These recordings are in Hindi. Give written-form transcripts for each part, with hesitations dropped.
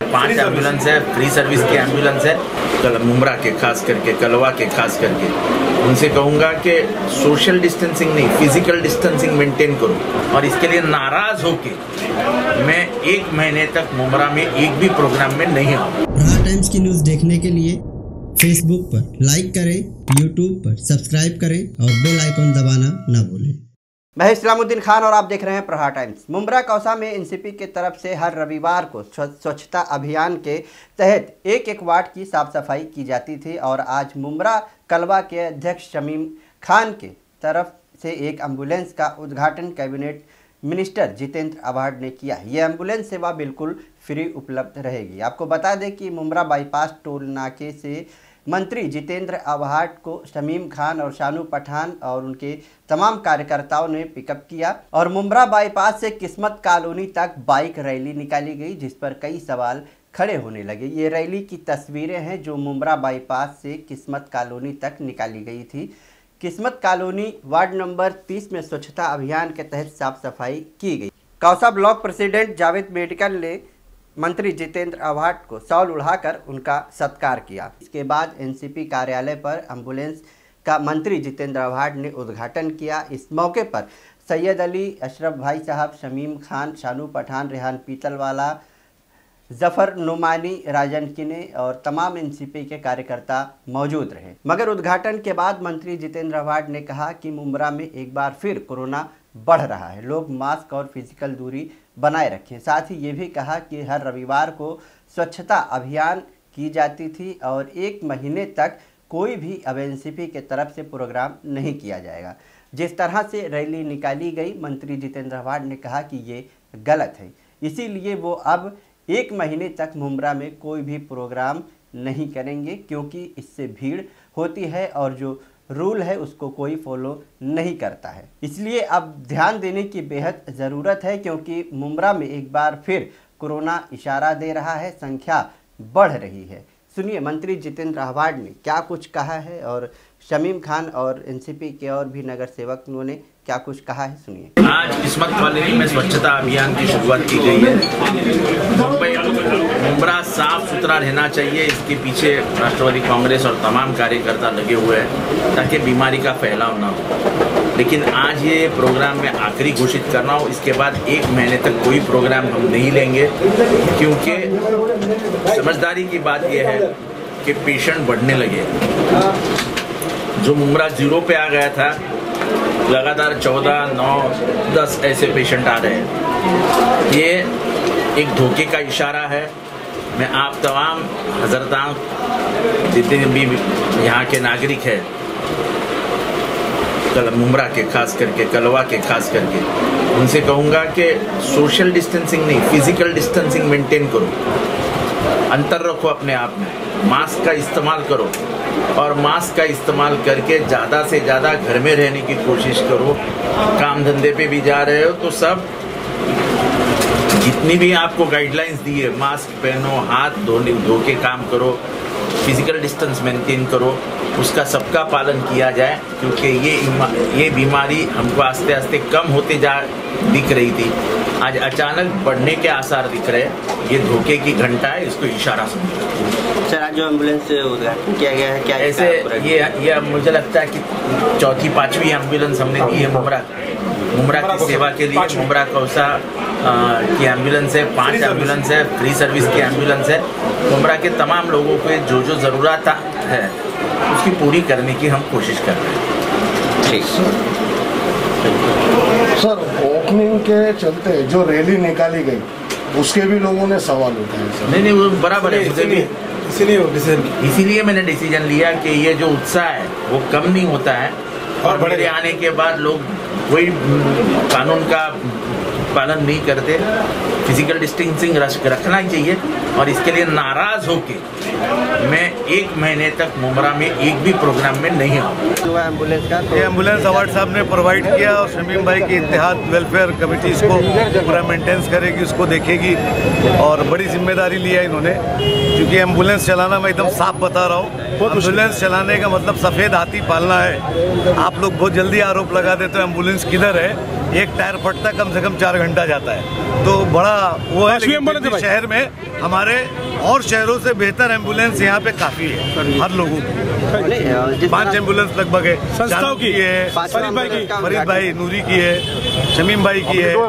5 एम्बुलेंस है, फ्री सर्विस की एम्बुलेंस है। मुमरा के खास करके, कलवा के खास करके उनसे कहूँगा कि सोशल डिस्टेंसिंग नहीं, फिजिकल डिस्टेंसिंग मेंटेन करो। और इसके लिए नाराज होके मैं 1 महीने तक मुमरा में एक भी प्रोग्राम में नहीं आऊँ। प्रहार टाइम्स की न्यूज़ देखने के लिए फेसबुक पर लाइक करें, यूट्यूब पर सब्सक्राइब करें और बेल आइकन दबाना ना भूलें। मैं इस्लामुद्दीन खान और आप देख रहे हैं प्रहार टाइम्स। मुमरा कौसा में एनसीपी की तरफ से हर रविवार को स्वच्छता अभियान के तहत एक वार्ड की साफ सफाई की जाती थी और आज मुमरा कलवा के अध्यक्ष शमीम खान के तरफ से एक एम्बुलेंस का उद्घाटन कैबिनेट मिनिस्टर जितेंद्र आव्हाड ने किया। यह एम्बुलेंस सेवा बिल्कुल फ्री उपलब्ध रहेगी। आपको बता दें कि मुमरा बाईपास टोल नाके से मंत्री जितेंद्र आव्हाड को शमीम खान और शानू पठान और उनके तमाम कार्यकर्ताओं ने पिकअप किया और मुमरा बाईपास से किस्मत कॉलोनी तक बाइक रैली निकाली गई, जिस पर कई सवाल खड़े होने लगे। ये रैली की तस्वीरें हैं जो मुमरा बाईपास से किस्मत कॉलोनी तक निकाली गई थी। किस्मत कॉलोनी वार्ड नंबर 30 में स्वच्छता अभियान के तहत साफ सफाई की गई। Kausa block president Javed medical ने मंत्री जितेंद्र आव्हाड को शॉल उड़ाकर उनका सत्कार किया। इसके बाद एनसीपी कार्यालय पर एम्बुलेंस का मंत्री जितेंद्र आव्हाड ने उद्घाटन किया। इस मौके पर सैयद अली, अशरफ भाई साहब, शमीम खान, शानू पठान, रेहान पीतलवाला, जफर नुमानी, राजन किने और तमाम एनसीपी के कार्यकर्ता मौजूद रहे। मगर उद्घाटन के बाद मंत्री जितेंद्र आव्हाड ने कहा कि मुमरा में एक बार फिर कोरोना बढ़ रहा है, लोग मास्क और फिजिकल दूरी बनाए रखें। साथ ही ये भी कहा कि हर रविवार को स्वच्छता अभियान की जाती थी और 1 महीने तक कोई भी अब एनसीपी के तरफ से प्रोग्राम नहीं किया जाएगा। जिस तरह से रैली निकाली गई, मंत्री जितेंद्र आव्हाड ने कहा कि ये गलत है, इसीलिए वो अब 1 महीने तक मुमरा में कोई भी प्रोग्राम नहीं करेंगे, क्योंकि इससे भीड़ होती है और जो रूल है उसको कोई फॉलो नहीं करता है। इसलिए अब ध्यान देने की बेहद ज़रूरत है, क्योंकि मुमरा में एक बार फिर कोरोना इशारा दे रहा है, संख्या बढ़ रही है। सुनिए मंत्री जितेंद्र आव्हाड ने क्या कुछ कहा है और शमीम खान और एनसीपी के और भी नगर सेवक उन्होंने क्या कुछ कहा है, सुनिए। आज किस्मत कॉलोनी में स्वच्छता अभियान की शुरुआत की गई है। मुमरा साफ सुथरा रहना चाहिए, इसके पीछे राष्ट्रवादी कांग्रेस और तमाम कार्यकर्ता लगे हुए हैं ताकि बीमारी का फैलाव ना हो। लेकिन आज ये प्रोग्राम में आखिरी घोषित करना हो, इसके बाद 1 महीने तक कोई प्रोग्राम हम नहीं लेंगे, क्योंकि समझदारी की बात यह है कि पेशेंट बढ़ने लगे। जो मुमरा 0 पे आ गया था, लगातार 14, 9, 10 ऐसे पेशेंट आ रहे हैं। ये एक धोखे का इशारा है। मैं आप तमाम हजरतान जितने भी यहाँ के नागरिक हैं, मुमरा के खास करके, कलवा के खास करके उनसे कहूँगा कि सोशल डिस्टेंसिंग नहीं, फिजिकल डिस्टेंसिंग मेंटेन करो, अंतर रखो अपने आप में, मास्क का इस्तेमाल करो और मास्क का इस्तेमाल करके ज़्यादा से ज़्यादा घर में रहने की कोशिश करो। काम धंधे पे भी जा रहे हो तो सब जितनी भी आपको गाइडलाइंस दी है, मास्क पहनो, हाथ धो के काम करो, फिजिकल डिस्टेंस मेंटेन करो, उसका सबका पालन किया जाए, क्योंकि ये बीमारी हमको आस्ते आस्ते कम होते दिख रही थी, आज अचानक बढ़ने के आसार दिख रहे हैं। ये धोखे की घंटा है, इसको इशारा समझो। सर, आज जो एम्बुलेंस उद्घाटन किया गया है, क्या ऐसे ये मुझे लगता है कि 4थी 5वीं एम्बुलेंस हमने दी है मुमरा की सेवा के लिए। मुमरा कौसा की एम्बुलेंस है, 5 एम्बुलेंस है, फ्री सर्विस की एम्बुलेंस है। मुमरा के तमाम लोगों को जो ज़रूरत है उसकी पूरी करने की हम कोशिश कर रहे हैं। ठीक सर, ओपनिंग के चलते जो रैली निकाली गई उसके भी लोगों ने सवाल उठाए सर। नहीं, वो बराबर है, मुझे भी इसीलिए मैंने डिसीजन लिया कि ये जो उत्साह है वो कम नहीं होता है और मेरे आने के बाद लोग कोई कानून का पालन नहीं करते। फिजिकल डिस्टेंसिंग रखना ही चाहिए और इसके लिए नाराज होके मैं 1 महीने तक मुमरा में एक भी प्रोग्राम में नहीं आऊँ। एम्बुलेंस का ये एम्बुलेंस आव्हाड साहब ने प्रोवाइड किया और शमीम भाई की इत्तेहाद वेलफेयर कमेटी इसको पूरा मेंटेनेंस करेगी, उसको देखेगी और बड़ी जिम्मेदारी लिया इन्होंने, क्योंकि एम्बुलेंस चलाना मैं एकदम साफ बता रहा हूँ। एम्बुलेंस चलाने का मतलब सफ़ेद हाथी पालना है। आप लोग बहुत जल्दी आरोप लगा देते हो एम्बुलेंस किधर है, एक टायर फटता कम से कम 4 घंटा जाता है, तो बड़ा वो है। लेकिन शहर में हमारे और शहरों से बेहतर एम्बुलेंस यहाँ पे काफ़ी है हर लोगों को। 5 एम्बुलेंस लगभग है, संस्थाओं की है, फरीद भाई नूरी की है, शमीम भाई की है,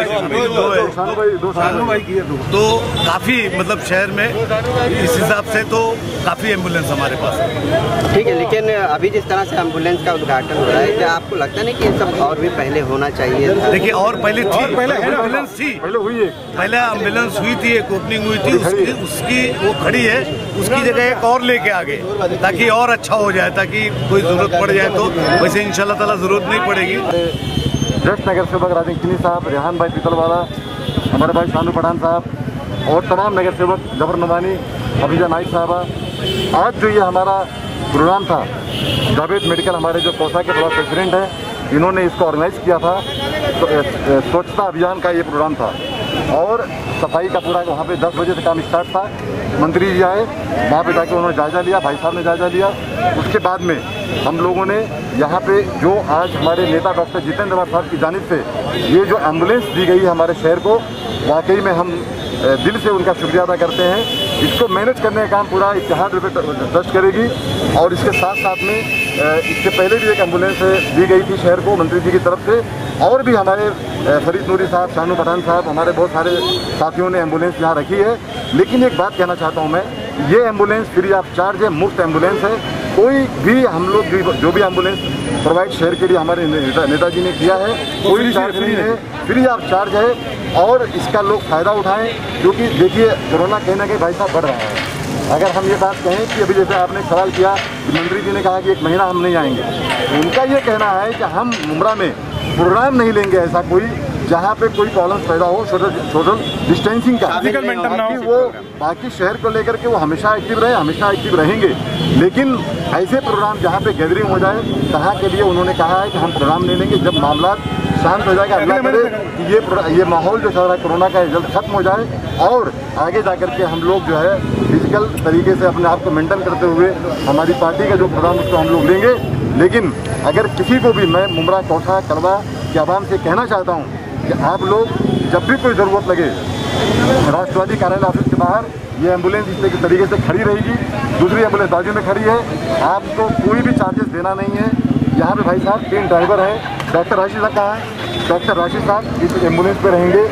तो काफ़ी मतलब शहर में इस हिसाब से तो काफ़ी एम्बुलेंस हमारे पास है। ठीक है, लेकिन अभी जिस तरह से एम्बुलेंस का उद्घाटन हो रहा है, क्या आपको लगता नहीं कि ये सब और भी पहले होना चाहिए था? देखिए, और पहले थी, पहले एम्बुलेंस थी, पहले एम्बुलेंस हुई थी, एक ओपनिंग हुई थी, उसकी वो खड़ी है, उसकी जगह एक और लेके आ गए ताकि और अच्छा हो जाए, ताकि कोई जरूरत पड़ जाए तो वैसे इंशाल्लाह ताला जरूरत नहीं पड़ेगी। जस्ट नगर सेवक राजन साहब, रेहान भाई पीतलवाला, हमारे भाई शानू पठान साहब और तमाम नगर सेवक जबर नवानी, हफीजा नाइक साहबा, आज जो ये हमारा प्रोग्राम था, जावेद मेडिकल हमारे जो कौसा के बड़ा प्रेसिडेंट हैं, इन्होंने इसको ऑर्गेनाइज किया था। तो स्वच्छता अभियान का ये प्रोग्राम था और सफाई का पूरा वहाँ पे 10 बजे से काम स्टार्ट था। मंत्री जी आए वहाँ पे जाके उन्होंने जायजा लिया, भाई साहब ने जायजा लिया। उसके बाद में हम लोगों ने यहाँ पे जो आज हमारे नेता डॉक्टर जितेंद्र कुमार साहब की जानिब से ये जो एम्बुलेंस दी गई है हमारे शहर को, वाकई में हम दिल से उनका शुक्रिया अदा करते हैं। इसको मैनेज करने का काम पूरा इत्तेहाद ट्रस्ट करेगी और इसके साथ साथ में इससे पहले भी एक एम्बुलेंस दी गई थी शहर को मंत्री जी की तरफ से, और भी हमारे फरीद नूरी साहब, शानू पठान साहब, हमारे बहुत सारे साथियों ने एम्बुलेंस यहाँ रखी है। लेकिन एक बात कहना चाहता हूँ मैं, ये एम्बुलेंस फ्री ऑफ चार्ज है, मुफ्त एम्बुलेंस है। कोई भी हम लोग जो भी एम्बुलेंस प्रोवाइड शहर के लिए हमारे नेताजी ने किया है, कोई चार्ज नहीं है, फ्री ऑफ चार्ज है और इसका लोग फ़ायदा उठाएं। क्योंकि देखिए, कोरोना कहीं ना कहीं भाई साहब बढ़ रहा है। अगर हम ये बात कहें कि अभी जैसे आपने सवाल किया कि मंत्री जी ने कहा कि 1 महीना हम नहीं आएंगे, उनका ये कहना है कि हम मुमरा में प्रोग्राम नहीं लेंगे ऐसा कोई जहाँ पे कोई प्रॉब्लम पैदा हो, सोशल डिस्टेंसिंग का, बाकी शहर को लेकर के वो हमेशा एक्टिव रहे, हमेशा एक्टिव रहेंगे। लेकिन ऐसे प्रोग्राम जहाँ पे गैदरिंग हो जाए, तहाँ के लिए उन्होंने कहा है कि हम प्रोग्राम नहीं लेंगे। जब मामला शांत हो जाएगा, अल्लाह करे कि ये माहौल जो चल रहा है कोरोना का जल्द खत्म हो जाए और आगे जा कर के हम लोग जो है फिजिकल तरीके से अपने आप को मेंटेन करते हुए हमारी पार्टी का जो प्रोग्राम उसको हम लोग लेंगे। लेकिन अगर किसी को भी मैं मुमरा, कौसा, कलवा के आवाम से कहना चाहता हूँ कि आप लोग जब भी कोई ज़रूरत लगे, राष्ट्रवादी कार्यालय ऑफिस के बाहर ये एम्बुलेंस इस तरीके से खड़ी रहेगी, दूसरी एम्बुलेंस बाजू में खड़ी है, आपको कोई भी चार्जेस देना नहीं है। यहाँ पे भाई साहब 3 ड्राइवर हैं। डॉक्टर राशिद साहब कहाँ है? डॉक्टर राशिद साहब इस एम्बुलेंस पे रहेंगे।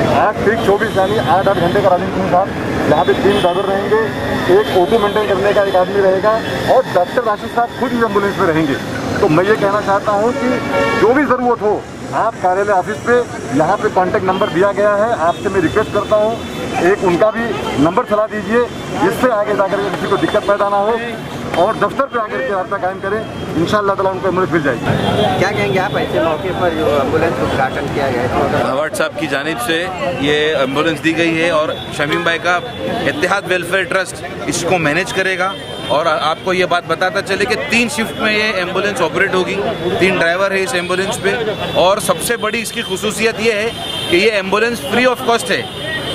8 ठीक 24 यानी 8 घंटे का राजेंद्र साहब यहाँ पे 3 ड्राइवर रहेंगे, एक ऑटो मेंटेन करने का एक आदमी रहेगा और डॉक्टर राशिद साहब खुद इस एम्बुलेंस में रहेंगे। तो मैं ये कहना चाहता हूँ कि जो भी ज़रूरत हो, आप कार्यालय ऑफिस पे यहाँ पे कॉन्टैक्ट नंबर दिया गया है, आपसे मैं रिक्वेस्ट करता हूँ एक उनका भी नंबर चला दीजिए, जिससे आगे जाकर के किसी को दिक्कत पैदा ना हो और दफ्तर पे आकर के रास्ता कायम करें। इंशाअल्लाह ताला उनको एम्बुलेंस मिल जाएगी। क्या कहेंगे आप ऐसे मौके पर जो एम्बुलेंस उद्घाटन किया गया है? भवाट साहब की जानिब से ये एम्बुलेंस दी गई है और शमीम भाई का इत्तेहाद वेलफेयर ट्रस्ट इसको मैनेज करेगा। और आपको ये बात बताता चले कि 3 शिफ्ट में ये एम्बुलेंस ऑपरेट होगी, 3 ड्राइवर है इस एम्बुलेंस पे। और सबसे बड़ी इसकी खुसूसियत ये है कि ये एम्बुलेंस फ्री ऑफ कॉस्ट है।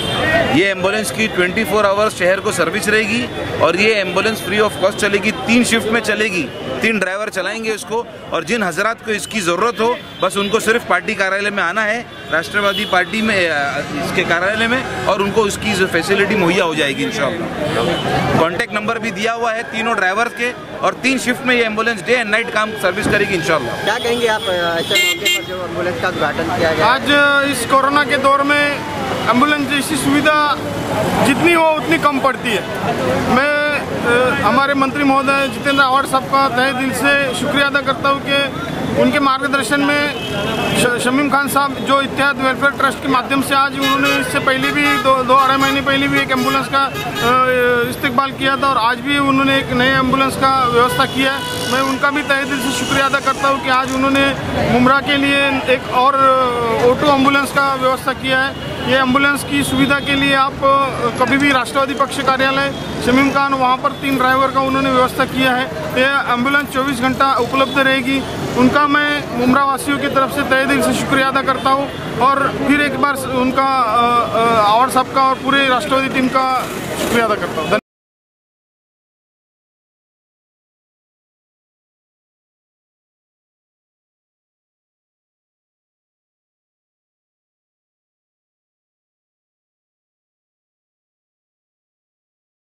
ये एम्बुलेंस की 24 आवर्स शहर को सर्विस रहेगी और ये एम्बुलेंस फ्री ऑफ कॉस्ट चलेगी, 3 शिफ्ट में चलेगी, 3 ड्राइवर चलाएंगे इसको। और जिन हजरात को इसकी ज़रूरत हो, बस उनको सिर्फ पार्टी कार्यालय में आना है, राष्ट्रवादी पार्टी में इसके कार्यालय में, और उनको इसकी फैसिलिटी मुहैया हो जाएगी इंशाअल्लाह। कॉन्टैक्ट नंबर भी दिया हुआ है तीनों ड्राइवर के, और 3 शिफ्ट में ये एम्बुलेंस डे एंड नाइट काम सर्विस करेगी इंशाअल्लाह। क्या कहेंगे आप ऐसे मौके पर जो एम्बुलेंस का उद्घाटन किया गया? आज इस कोरोना के दौर में एम्बुलेंस जैसी सुविधा जितनी हो उतनी कम पड़ती है। मैं हमारे मंत्री महोदय जितेंद्र आवाड साहब का तहे दिल से शुक्रिया अदा करता हूँ कि उनके मार्गदर्शन में शमीम खान साहब जो इत्तेहाद वेलफेयर ट्रस्ट के माध्यम से आज उन्होंने इससे पहले भी 2-2.5 महीने पहले भी एक एम्बुलेंस का इस्तेमाल किया था और आज भी उन्होंने एक नए एम्बुलेंस का व्यवस्था किया है। मैं उनका भी तहे दिल से शुक्रिया अदा करता हूँ कि आज उन्होंने मुमरा के लिए एक और ऑटो एम्बुलेंस का व्यवस्था किया है। ये एम्बुलेंस की सुविधा के लिए आप कभी भी राष्ट्रवादी पक्ष कार्यालय शमीम खान, वहाँ पर 3 ड्राइवर का उन्होंने व्यवस्था किया है। ये एम्बुलेंस 24 घंटा उपलब्ध रहेगी। उनका मैं मुमरा वासियों की तरफ से तहे दिल से शुक्रिया अदा करता हूँ और फिर एक बार उनका आवाड साहब का और पूरे राष्ट्रवादी टीम का शुक्रिया अदा करता हूँ।